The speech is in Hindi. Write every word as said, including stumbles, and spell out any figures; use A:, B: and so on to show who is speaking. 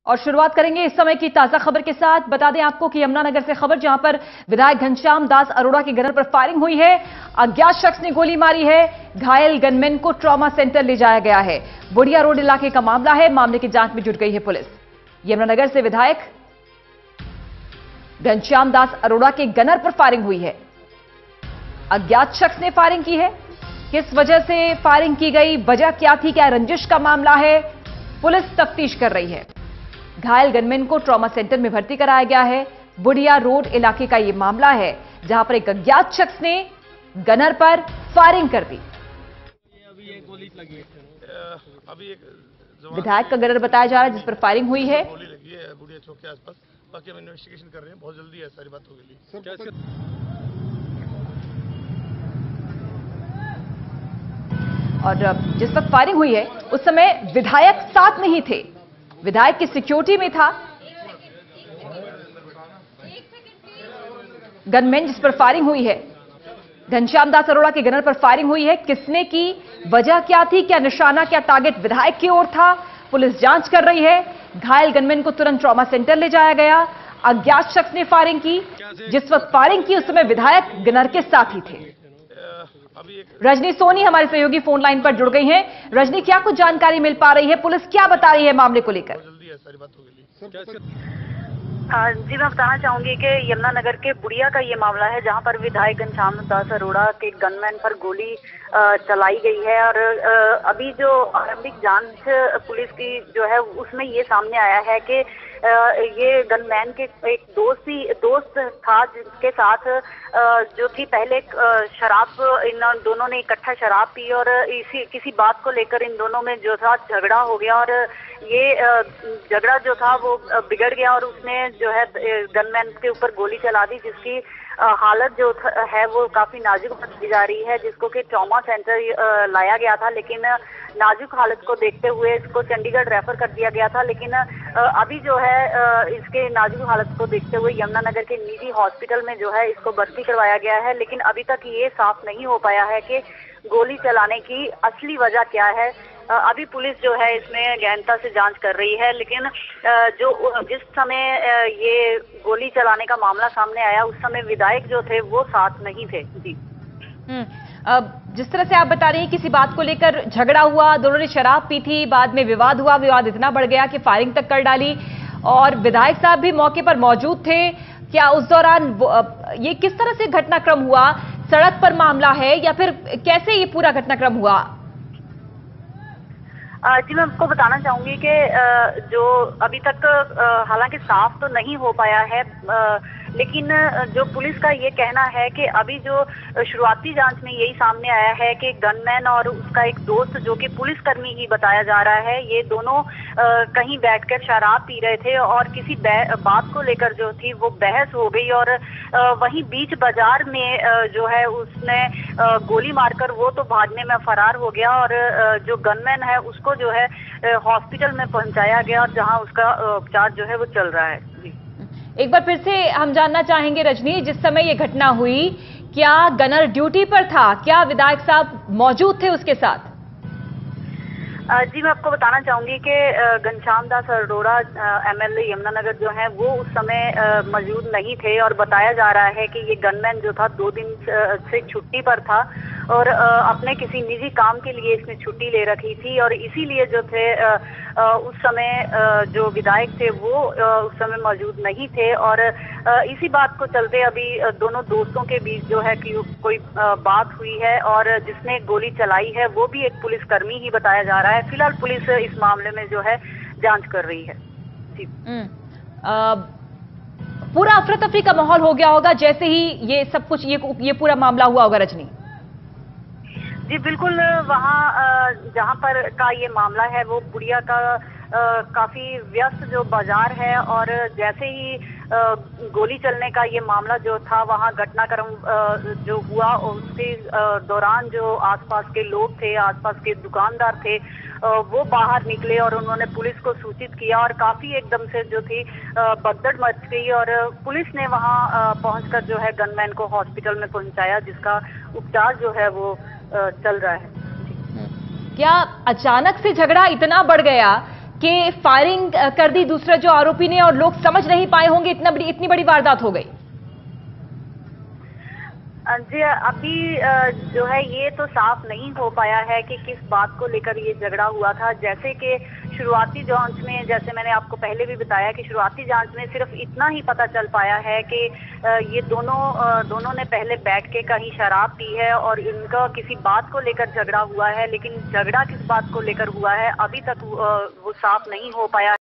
A: और शुरुआत करेंगे इस समय की ताजा खबर के साथ। बता दें आपको कि यमुनानगर से खबर, जहां पर विधायक घनश्याम दास अरोड़ा के गनर पर फायरिंग हुई है। अज्ञात शख्स ने गोली मारी है। घायल गनमैन को ट्रॉमा सेंटर ले जाया गया है। बुढ़िया रोड इलाके का मामला है। मामले की जांच में जुट गई है पुलिस। यमुनानगर से विधायक घनश्याम दास अरोड़ा के गनर पर फायरिंग हुई है। अज्ञात शख्स ने फायरिंग की है। किस वजह से फायरिंग की गई, वजह क्या थी, क्या रंजिश का मामला है, पुलिस तफ्तीश कर रही है। घायल गनमैन को ट्रॉमा सेंटर में भर्ती कराया गया है। बुढ़िया रोड इलाके का यह मामला है, जहां पर एक अज्ञात शख्स ने गनर पर फायरिंग कर दी।
B: अभी एक गोली लगी है।
C: अभी एक
A: विधायक का गनर बताया जा रहा है जिस पर फायरिंग हुई है।
C: गोली लगी है बुढ़िया चौक के आसपास। बाकी हम इन्वेस्टिगेशन कर रहे हैं, बहुत जल्दी है सारी बात होगी।
A: और जिस वक्त फायरिंग हुई है उस समय विधायक साथ नहीं थे, विधायक की सिक्योरिटी में था। गनमैन जिस पर फायरिंग हुई है, घनश्याम दास अरोड़ा के गनर पर फायरिंग हुई है। किसने की, वजह क्या थी, क्या निशाना, क्या टारगेट विधायक की ओर था, पुलिस जांच कर रही है। घायल गनमैन को तुरंत ट्रॉमा सेंटर ले जाया गया। अज्ञात शख्स ने फायरिंग की। जिस वक्त फायरिंग की उस समय विधायक गनर के साथ ही थे। रजनी सोनी हमारे सहयोगी फोन लाइन पर जुड़ गई हैं। रजनी, क्या कुछ जानकारी मिल पा रही है, पुलिस क्या बता रही है मामले को लेकर?
C: जल्दी है सारी बात होगी।
D: जी, मैं बताना चाहूंगी कि यमुनानगर के बुढ़िया का ये मामला है, जहां पर विधायक घनश्याम दास अरोड़ा के गनमैन पर गोली चलाई गई है। और अभी जो आरंभिक जांच पुलिस की जो है उसमें ये सामने आया है कि ये गनमैन के एक दोस्त ही दोस्त था, जिसके साथ जो थी पहले शराब, इन दोनों ने इकट्ठा शराब पी और इसी किसी बात को लेकर इन दोनों में जो था झगड़ा हो गया। और ये झगड़ा जो था वो बिगड़ गया और उसने जो है गनमैन के ऊपर गोली चला दी, जिसकी हालत जो है वो काफी नाजुक बताई जा रही है, जिसको कि ट्रॉमा सेंटर लाया गया था। लेकिन नाजुक हालत को देखते हुए इसको चंडीगढ़ रेफर कर दिया गया था। लेकिन अभी जो है इसके नाजुक हालत को देखते हुए यमुनानगर के निजी हॉस्पिटल में जो है इसको भर्ती करवाया गया है। लेकिन अभी तक ये साफ नहीं हो पाया है कि गोली चलाने की असली वजह क्या है। अभी पुलिस जो है इसमें गहनता से जांच कर रही है। लेकिन जो जिस समय ये गोली चलाने का मामला सामने आया उस समय विधायक जो थे वो साथ नहीं थे। जी,
A: अब जिस तरह से आप बता रही हैं किसी बात को लेकर झगड़ा हुआ, दोनों ने शराब पी थी, बाद में विवाद हुआ, विवाद इतना बढ़ गया कि फायरिंग तक कर डाली और विधायक साहब भी मौके पर मौजूद थे। क्या उस दौरान ये किस तरह से घटनाक्रम हुआ? सड़क पर मामला है या फिर कैसे ये पूरा घटनाक्रम हुआ?
D: जी, मैं आपको बताना चाहूंगी कि जो अभी तक हालांकि साफ तो नहीं हो पाया है, लेकिन जो पुलिस का ये कहना है कि अभी जो शुरुआती जांच में यही सामने आया है कि गनमैन और उसका एक दोस्त, जो कि पुलिसकर्मी ही बताया जा रहा है, ये दोनों कहीं बैठकर शराब पी रहे थे और किसी बात को लेकर जो थी वो बहस हो गई। और वहीं बीच बाजार में जो है उसने गोली मारकर वो तो भागने में फरार हो गया और जो गनमैन है उसको जो है हॉस्पिटल में पहुंचाया गया और जहां उसका उपचार जो है वो चल रहा है। जी,
A: एक बार फिर से हम जानना चाहेंगे रजनी, जिस समय ये घटना हुई क्या गनर ड्यूटी पर था, क्या विधायक साहब मौजूद थे उसके साथ?
D: जी, मैं आपको बताना चाहूंगी कि घनश्याम दास अरोड़ा एमएलए यमुनानगर जो है वो उस समय मौजूद नहीं थे और बताया जा रहा है कि ये गनमैन जो था दो दिन से छुट्टी पर था और अपने किसी निजी काम के लिए इसने छुट्टी ले रखी थी और इसीलिए जो थे उस समय जो विधायक थे वो उस समय मौजूद नहीं थे। और इसी बात को चलते अभी दोनों दोस्तों के बीच जो है कि कोई बात हुई है और जिसने गोली चलाई है वो भी एक पुलिसकर्मी ही बताया जा रहा है। फिलहाल पुलिस इस मामले में जो है जांच कर रही है। जी,
A: आ, पूरा अफरा तफरी का माहौल हो गया होगा जैसे ही ये सब कुछ ये ये पूरा मामला हुआ होगा रजनी?
D: जी बिल्कुल, वहाँ जहाँ पर का ये मामला है वो बुढ़िया का आ, काफी व्यस्त जो बाजार है और जैसे ही आ, गोली चलने का ये मामला जो था वहाँ घटनाक्रम जो हुआ उसके दौरान जो आसपास के लोग थे, आसपास के दुकानदार थे, वो बाहर निकले और उन्होंने पुलिस को सूचित किया और काफी एकदम से जो थी भगदड़ मच गई और पुलिस ने वहाँ पहुंचकर जो है गनमैन को हॉस्पिटल में पहुंचाया, जिसका उपचार जो है वो चल रहा है।
A: क्या अचानक से झगड़ा इतना बढ़ गया कि फायरिंग कर दी दूसरे जो आरोपी ने और लोग समझ नहीं पाए होंगे, इतना बड़ी इतनी बड़ी वारदात हो गई?
D: जी अभी जो है ये तो साफ नहीं हो पाया है कि किस बात को लेकर ये झगड़ा हुआ था। जैसे कि शुरुआती जांच में, जैसे मैंने आपको पहले भी बताया कि शुरुआती जांच में सिर्फ इतना ही पता चल पाया है कि ये दोनों दोनों ने पहले बैठ के कहीं शराब पी है और इनका किसी बात को लेकर झगड़ा हुआ है, लेकिन झगड़ा किस बात को लेकर हुआ है अभी तक वो साफ नहीं हो पाया।